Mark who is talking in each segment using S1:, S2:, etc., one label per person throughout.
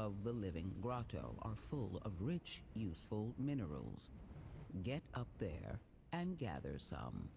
S1: of the living grotto are full of rich, useful minerals. Get up there and gather some.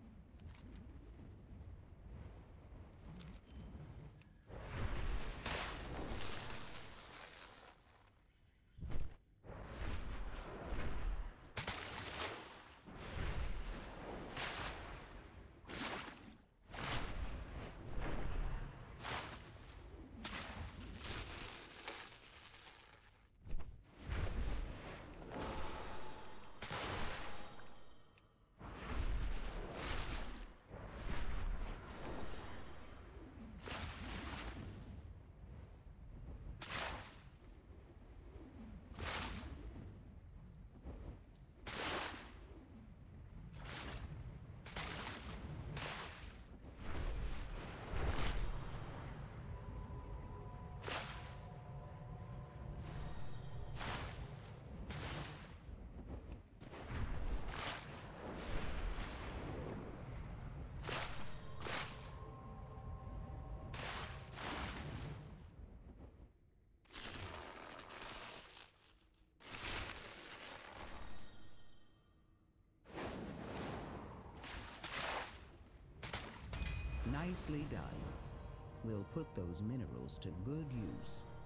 S1: Nicely done. We'll put those minerals to good use.